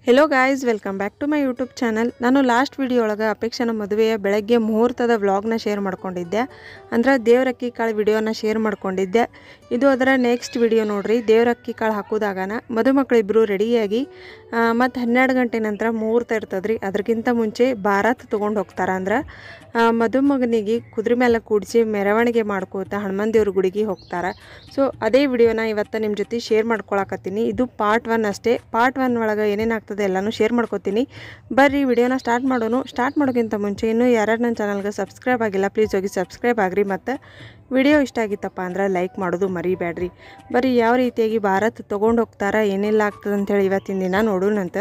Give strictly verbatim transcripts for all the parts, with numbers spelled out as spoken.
Hello guys, welcome back to my YouTube channel. ನಾನು last video ಒಳಗೆ ಅಪೇಕ್ಷನ ಮದುವೆಯ ಬೆಳಗ್ಗೆ ಮುಹೂರ್ತದ ವ್ಲಾಗ್ನ ಶೇರ್ ಮಾಡ್ಕೊಂಡಿದ್ದೆ. ಅಂದ್ರೆ ದೇವರಕ್ಕಿ ಕಾಳು ವಿಡಿಯೋನ ಶೇರ್ ಮಾಡ್ಕೊಂಡಿದ್ದೆ. ಇದು ಅದರ ನೆಕ್ಸ್ಟ್ ವಿಡಿಯೋ ನೋಡ್ರಿ. ದೇವರಕ್ಕಿ ಕಾಳು ಹಾಕೋದಾಗನ ಮದುಮಕ್ಕಳಿಬ್ಬರು ರೆಡಿಯಾಗಿ ಮತ್ತು ಹನ್ನೆರಡು ಗಂಟೆ ನಂತರ ಮುಹೂರ್ತ ಇರ್ತದ್ರಿ. ಅದಕ್ಕಿಂತ ಮುಂಚೆ ಬಾರಾತ್ ತೊಗೊಂಡು ಹೋಗ್ತಾರೆ. ಅಂದ್ರೆ ಮದುಮಗನಿಗೆ ಕುದುರೆ ಮೇಲೆ ಕೂಡಿಸಿ ಮೆರವಣಿಗೆ ಮಾಡ್ಕೋತ ಹನುಮಾನ್ ದೇವ್ರ ಗುಡಿಗೆ ಹೋಗ್ತಾರೆ. ಸೊ ಅದೇ ವಿಡಿಯೋನ ಇವತ್ತು ನಿಮ್ಮ ಜೊತೆ ಶೇರ್ ಮಾಡ್ಕೊಳಕತ್ತೀನಿ. ಇದು ಪಾರ್ಟ್ ಒನ್ ಅಷ್ಟೇ. ಪಾರ್ಟ್ ಒನ್ ಒಳಗೆ ಏನೇನಾಗ್ತದೆ ಎಲ್ಲನೂ ಶೇರ್ ಮಾಡ್ಕೋತೀನಿ. ಬರ್ರಿ ವಿಡಿಯೋನ ಸ್ಟಾರ್ಟ್ ಮಾಡೋನು. ಸ್ಟಾರ್ಟ್ ಮಾಡೋಕ್ಕಿಂತ ಮುಂಚೆ ಇನ್ನೂ ಯಾರ್ಯಾರು ನನ್ನ ಚಾನಲ್ಗೆ ಸಬ್ಸ್ಕ್ರೈಬ್ ಆಗಿಲ್ಲ, ಪ್ಲೀಸ್ ಹೋಗಿ ಸಬ್ಸ್ಕ್ರೈಬ್ ಆಗಿರಿ. ಮತ್ತು ವಿಡಿಯೋ ಇಷ್ಟ ಆಗಿತ್ತಪ್ಪ ಅಂದ್ರೆ ಲೈಕ್ ಮಾಡೋದು ಮರಿಬೇಡ್ರಿ. ಬರ್ರಿ ಯಾವ ರೀತಿಯಾಗಿ ಭಾರತ್ ತೊಗೊಂಡು ಹೋಗ್ತಾರೆ, ಏನೆಲ್ಲ ಆಗ್ತದೆ ಅಂಥೇಳಿ ಇವತ್ತಿನ ದಿನ ನೋಡೋಣಂತ.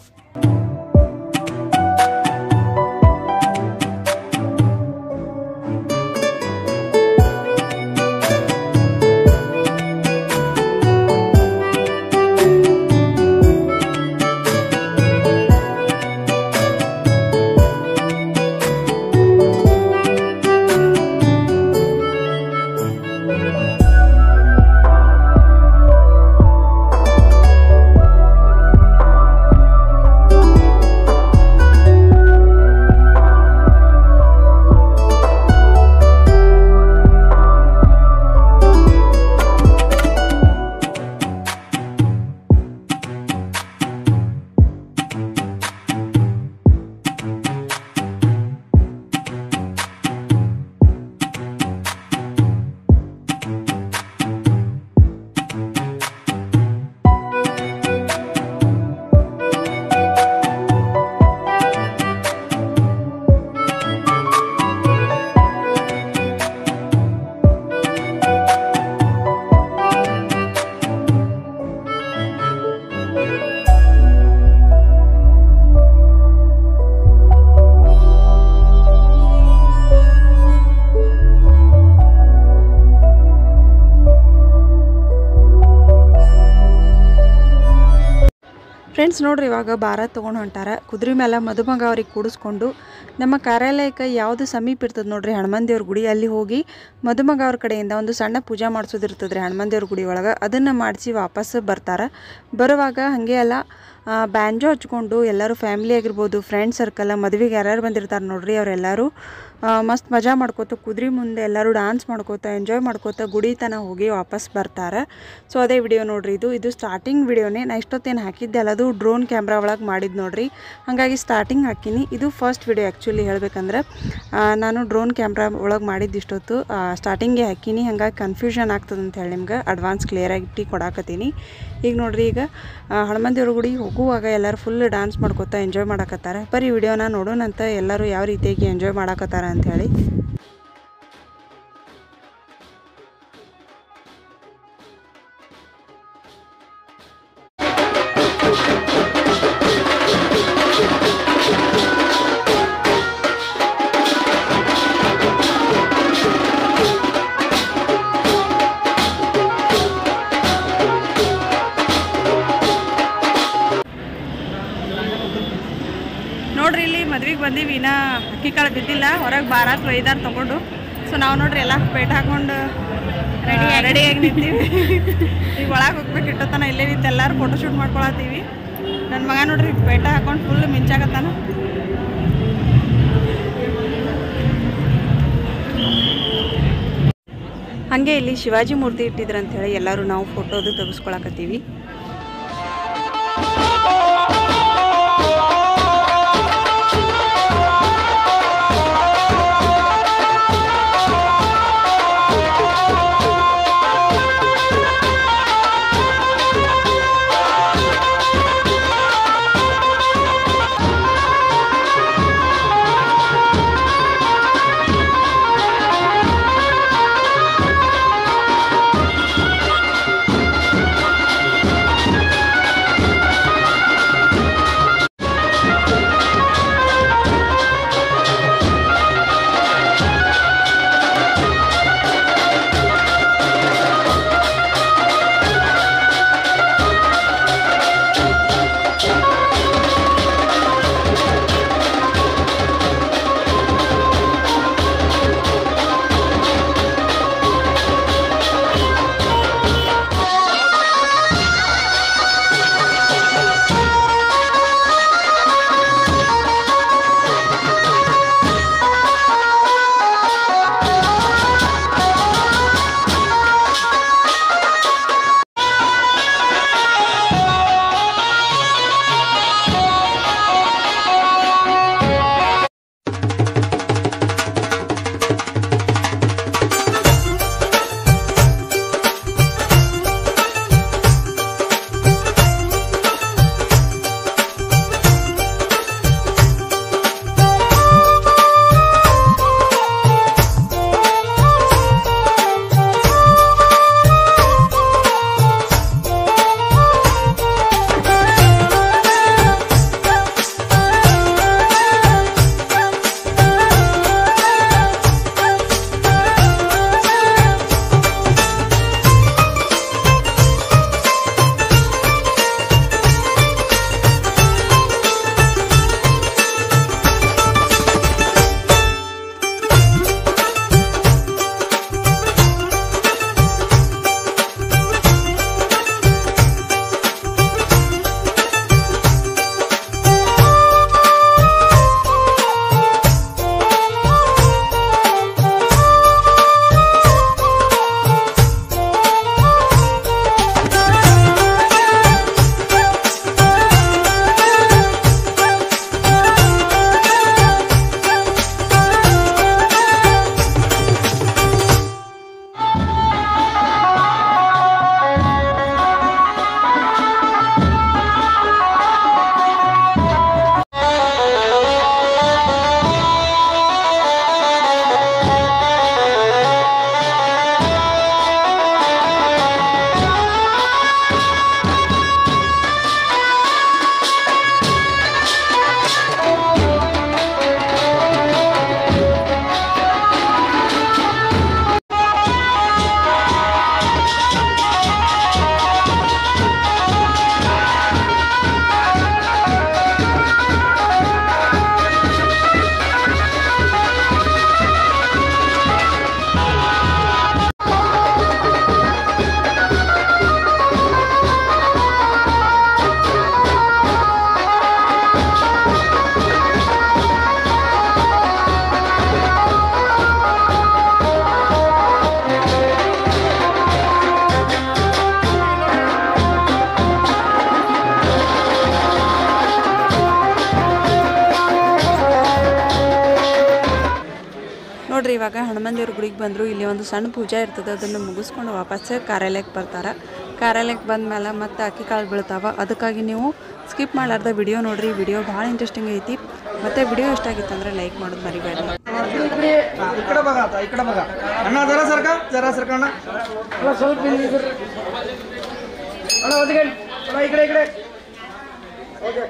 ಫ್ರೆಂಡ್ಸ್ ನೋಡ್ರಿ, ಇವಾಗ ಭಾರತ್ ತೊಗೊಂಡು ಹೊಂಟಾರ. ಕುದುರೆ ಮೇಲೆ ಮದುಮಗ ಅವ್ರಿಗೆ ಕೂಡಿಸ್ಕೊಂಡು ನಮ್ಮ ಕಾರ್ಯಾಲಯಕ್ಕೆ ಯಾವುದು ಸಮೀಪ ಇರ್ತದೆ ನೋಡ್ರಿ, ಹನುಮಾನ್ ದೇವ್ರ ಗುಡಿ, ಅಲ್ಲಿ ಹೋಗಿ ಮದುಮಗ ಅವ್ರ ಕಡೆಯಿಂದ ಒಂದು ಸಣ್ಣ ಪೂಜೆ ಮಾಡಿಸೋದಿರ್ತದೆ ರೀ ಹನುಮಾನ್ ದೇವ್ರ ಗುಡಿ ಒಳಗೆ. ಅದನ್ನು ಮಾಡಿಸಿ ವಾಪಸ್ ಬರ್ತಾರೆ. ಬರುವಾಗ ಹಾಗೆ ಎಲ್ಲ ಬ್ಯಾಂಜೋ ಹಚ್ಕೊಂಡು ಎಲ್ಲರೂ ಫ್ಯಾಮಿಲಿ ಆಗಿರ್ಬೋದು, ಫ್ರೆಂಡ್ ಸರ್ಕಲ್, ಮದುವೆಗೆ ಯಾರ್ಯಾರು ಬಂದಿರ್ತಾರೆ ನೋಡ್ರಿ, ಅವರೆಲ್ಲರೂ ಮಸ್ತ್ ಮಜಾ ಮಾಡ್ಕೋತ ಕುದುರೆ ಮುಂದೆ ಎಲ್ಲರೂ ಡಾನ್ಸ್ ಮಾಡ್ಕೋತ ಎಂಜಾಯ್ ಮಾಡ್ಕೋತ ಗುಡಿ ತನಕ ಹೋಗಿ ವಾಪಸ್ ಬರ್ತಾರೆ. ಸೊ ಅದೇ ವಿಡಿಯೋ ನೋಡ್ರಿ. ಇದು ಇದು ಸ್ಟಾರ್ಟಿಂಗ್ ವಿಡಿಯೋನೇ. ನಾ ಇಷ್ಟೊತ್ತೇನು ಹಾಕಿದ್ದೆ ಅಲ್ಲ, ಅದು ಡ್ರೋನ್ ಕ್ಯಾಮ್ರಾ ಒಳಗೆ ಮಾಡಿದ್ದು ನೋಡ್ರಿ. ಹಾಗಾಗಿ ಸ್ಟಾರ್ಟಿಂಗ್ ಹಾಕಿನಿ. ಇದು ಫಸ್ಟ್ ವಿಡಿಯೋ ಆ್ಯಕ್ಚುಲಿ ಹೇಳ್ಬೇಕಂದ್ರೆ. ನಾನು ಡ್ರೋನ್ ಕ್ಯಾಮ್ರಾ ಒಳಗೆ ಮಾಡಿದ್ದು ಇಷ್ಟೊತ್ತು ಸ್ಟಾರ್ಟಿಂಗೇ ಹಾಕಿನಿ. ಹಾಗಾಗಿ ಕನ್ಫ್ಯೂಷನ್ ಆಗ್ತದೆ ಅಂತ ಹೇಳಿ ನಿಮ್ಗೆ ಅಡ್ವಾನ್ಸ್ ಕ್ಲಿಯರಾಗಿ ಕೊಡಾಕತ್ತೀನಿ. ಈಗ ನೋಡ್ರಿ, ಈಗ ಹನುಮಾನ್ ದೇವ್ರ ಗುಡಿ ಹೋಗುವಾಗ ಎಲ್ಲರೂ ಫುಲ್ ಡ್ಯಾನ್ಸ್ ಮಾಡ್ಕೋತ ಎಂಜಾಯ್ ಮಾಡಕತ್ತಾರೆ. ಬರೀ ವಿಡಿಯೋನ ನೋಡೋಣಂತ ಎಲ್ಲರೂ ಯಾವ ರೀತಿಯಾಗಿ ಎಂಜಾಯ್ ಮಾಡಕತ್ತಾರೆ ಅಂಥೇಳಿ. ನೋಡ್ರಿ, ಇಲ್ಲಿ ಮದ್ವೆಗೆ ಬಂದೀವಿ. ಇನ್ನ ಅಕ್ಕಿ ಕಾಳು ಬಿದ್ದಿಲ್ಲ, ಹೊರಗೆ ಬಾರಾತ್ ಒಯ್ದಾರ ತೊಗೊಂಡು. ಸೊ ನಾವು ನೋಡ್ರಿ ಎಲ್ಲ ಪೇಟ ಹಾಕೊಂಡು ರೆಡಿ ರೆಡಿಯಾಗಿ ನಿಂತೀವಿ. ಈಗ ಒಳಗೆ ಹೋಗ್ಬೇಕು. ಇಟ್ಟೋತನ ಇಲ್ಲೇ ನಿಂತು ಎಲ್ಲರೂ ಫೋಟೋಶೂಟ್ ಮಾಡ್ಕೊಳತ್ತೀವಿ. ನನ್ನ ಮಗ ನೋಡ್ರಿ ಪೇಟ ಹಾಕೊಂಡು ಫುಲ್ ಮಿಂಚಾಕತ್ತಾನ. ಹಾಗೆ ಇಲ್ಲಿ ಶಿವಾಜಿ ಮೂರ್ತಿ ಇಟ್ಟಿದ್ರು ಅಂಥೇಳಿ ಎಲ್ಲರೂ ನಾವು ಫೋಟೋದು ತೆಗೆಸ್ಕೊಳಕತ್ತೀವಿ. ಇವಾಗ ಹನುಮಂದೇವ್ರ ಗುಡಿಗೆ ಬಂದರು. ಇಲ್ಲಿ ಒಂದು ಸಣ್ಣ ಪೂಜೆ ಇರ್ತದೆ, ಅದನ್ನು ಮುಗಿಸ್ಕೊಂಡು ವಾಪಸ್ ಕಾರ್ಯಾಲಯಕ್ಕೆ ಬರ್ತಾರೆ. ಕಾರ್ಯಾಲಯಕ್ಕೆ ಬಂದಮೇಲೆ ಮತ್ತೆ ಅಕ್ಕಿ ಕಾಳು ಬೀಳ್ತಾವೆ. ಅದಕ್ಕಾಗಿ ನೀವು ಸ್ಕಿಪ್ ಮಾಡಲಾರ್ದ ವಿಡಿಯೋ ನೋಡಿರಿ. ವಿಡಿಯೋ ಭಾಳ ಇಂಟ್ರೆಸ್ಟಿಂಗ್ ಐತಿ. ಮತ್ತು ವಿಡಿಯೋ ಇಷ್ಟ ಆಗಿತ್ತು ಅಂದರೆ ಲೈಕ್ ಮಾಡೋದು ಮರಿಬೇಡಿ. इकडे बघा आता, इकडे बघा अण्णा, जरा सरका जरा सरका अण्णा, ಸ್ವಲ್ಪ अण्णा होते का इकडे इकडे ओके.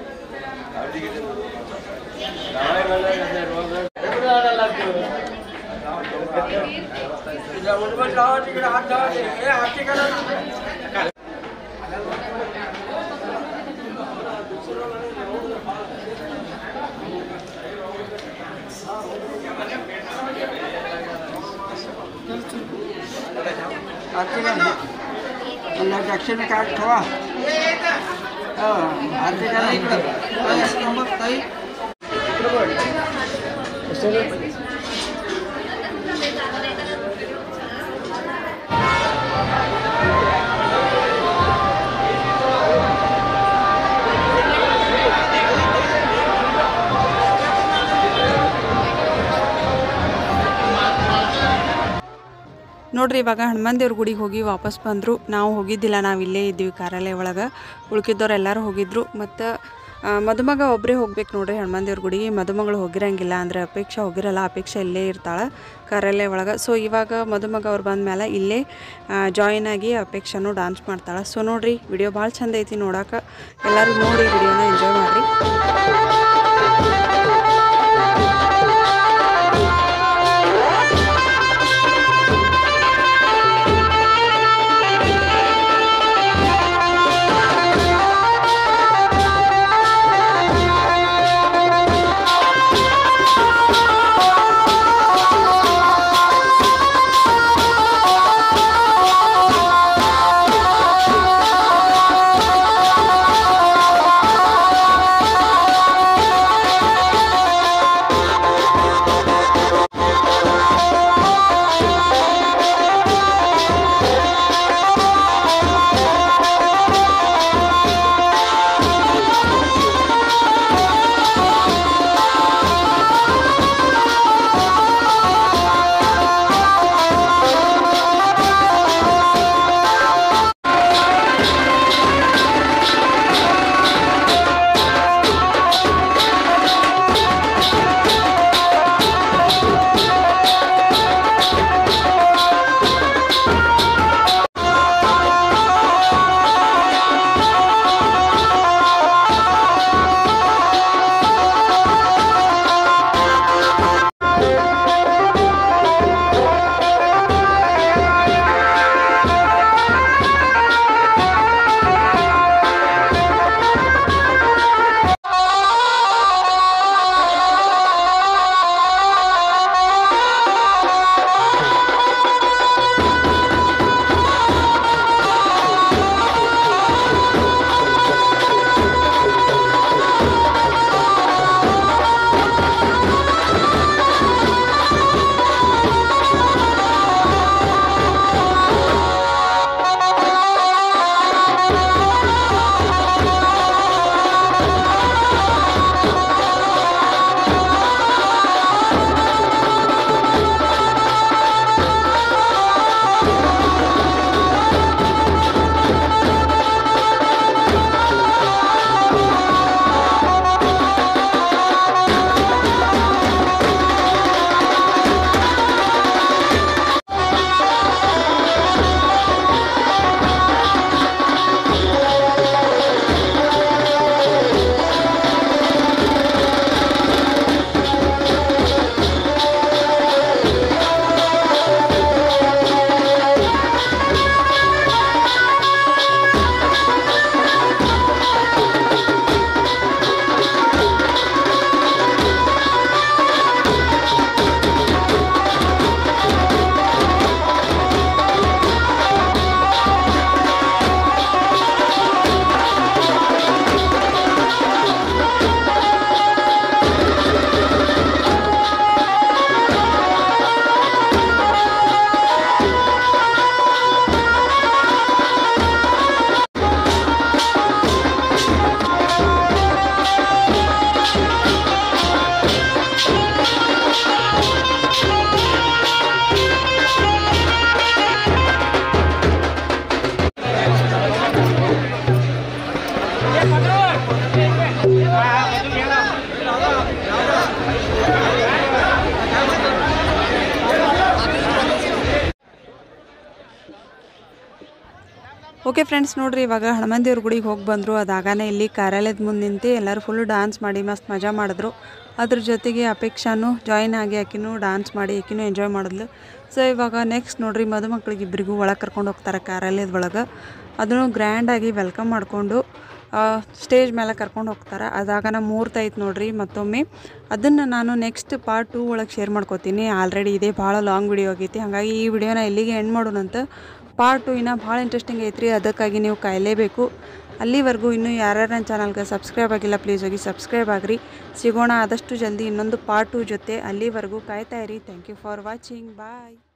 आरती करा अल्लाह दक्षिण काट ठेवा. आरती करा इकडे ताई इकडे बघ. ನೋಡ್ರಿ ಇವಾಗ ಹನುಮಂದೇವ್ರ ಗುಡಿಗೆ ಹೋಗಿ ವಾಪಸ್ ಬಂದರು. ನಾವು ಹೋಗಿದ್ದಿಲ್ಲ, ನಾವು ಇಲ್ಲೇ ಇದ್ದೀವಿ ಕಾರ್ಯಾಲಯ ಒಳಗೆ. ಉಳ್ಕಿದ್ದವ್ರು ಎಲ್ಲರೂ ಹೋಗಿದ್ರು. ಮತ್ತು ಮದುಮಗ ಒಬ್ಬರೇ ಹೋಗ್ಬೇಕು ನೋಡ್ರಿ ಹನುಮಂದೇವ್ರ ಗುಡಿಗೆ. ಮದುಮಗಳು ಹೋಗಿರಂಗಿಲ್ಲ, ಅಂದರೆ ಅಪೇಕ್ಷೆ ಹೋಗಿರಲ್ಲ. ಅಪೇಕ್ಷೆ ಇಲ್ಲೇ ಇರ್ತಾಳೆ ಕಾರ್ಯಾಲಯ ಒಳಗೆ. ಸೊ ಇವಾಗ ಮದುಮಗ ಅವ್ರು ಬಂದ ಮೇಲೆ ಇಲ್ಲೇ ಜಾಯಿನ್ ಆಗಿ ಅಪೇಕ್ಷೆನೂ ಡಾನ್ಸ್ ಮಾಡ್ತಾಳೆ. ಸೊ ನೋಡ್ರಿ ವಿಡಿಯೋ ಭಾಳ ಚಂದ ಐತಿ ನೋಡೋಕೆ. ಎಲ್ಲರೂ ನೋಡಿ ವಿಡಿಯೋನ ಎಂಜಾಯ್ ಮಾಡಿರಿ. ಓಕೆ ಫ್ರೆಂಡ್ಸ್ ನೋಡಿರಿ ಇವಾಗ ಹನುಮಾನ್ ದೇವ್ರ ಗುಡಿಗೆ ಹೋಗಿ ಬಂದರು. ಅದಾಗನೇ ಇಲ್ಲಿ ಕಾರ್ಯಾಲಯದ ಮುಂದೆ ನಿಂತು ಎಲ್ಲರೂ ಫುಲ್ಲು ಡ್ಯಾನ್ಸ್ ಮಾಡಿ ಮಸ್ತ್ ಮಜಾ ಮಾಡಿದ್ರು. ಅದ್ರ ಜೊತೆಗೆ ಅಪೇಕ್ಷಾನು ಜಾಯಿನ್ ಆಗಿ ಆಕಿನೂ ಡ್ಯಾನ್ಸ್ ಮಾಡಿ ಆಕಿನೂ ಎಂಜಾಯ್ ಮಾಡಿದ್ಲು. ಸೊ ಇವಾಗ ನೆಕ್ಸ್ಟ್ ನೋಡಿರಿ ಮದುಮಕ್ಳಿಗೆ ಇಬ್ಬರಿಗೂ ಒಳಗೆ ಕರ್ಕೊಂಡು ಹೋಗ್ತಾರೆ ಕಾರ್ಯಾಲಯದ ಒಳಗೆ. ಅದನ್ನು ಗ್ರ್ಯಾಂಡಾಗಿ ವೆಲ್ಕಮ್ ಮಾಡಿಕೊಂಡು ಸ್ಟೇಜ್ ಮೇಲೆ ಕರ್ಕೊಂಡು ಹೋಗ್ತಾರೆ. ಅದಾಗನ ಮುಹೂರ್ತ ಐತೆ ನೋಡಿರಿ ಮತ್ತೊಮ್ಮೆ. ಅದನ್ನು ನಾನು ನೆಕ್ಸ್ಟ್ ಪಾರ್ಟ್ ಟೂ ಒಳಗೆ ಶೇರ್ ಮಾಡ್ಕೋತೀನಿ. ಆಲ್ರೆಡಿ ಇದೇ ಭಾಳ ಲಾಂಗ್ ವಿಡಿಯೋ ಆಗೈತಿ, ಹಾಗಾಗಿ ಈ ವಿಡಿಯೋನ ಇಲ್ಲಿಗೆ ಎಂಡ್ ಮಾಡೋಣಂತ. ಪಾರ್ಟ್ ಟು ಇನ್ನೂ ಭಾಳ ಇಂಟ್ರೆಸ್ಟಿಂಗ್ ಐತ್ರಿ, ಅದಕ್ಕಾಗಿ ನೀವು ಕಾಯಲೇಬೇಕು. ಅಲ್ಲಿವರೆಗೂ ಇನ್ನೂ ಯಾರ್ಯಾರು ನನ್ನ ಚಾನಲ್ಗೆ ಸಬ್ಸ್ಕ್ರೈಬ್ ಆಗಿಲ್ಲ ಪ್ಲೀಸ್ ಹೋಗಿ ಸಬ್ಸ್ಕ್ರೈಬ್ ಆಗಿರಿ. ಸಿಗೋಣ ಆದಷ್ಟು ಜಲ್ದಿ ಇನ್ನೊಂದು ಪಾರ್ಟ್ ಟು ಜೊತೆ. ಅಲ್ಲಿವರೆಗೂ ಕಾಯ್ತಾ ಇರಿ. Thank you for watching. Bye.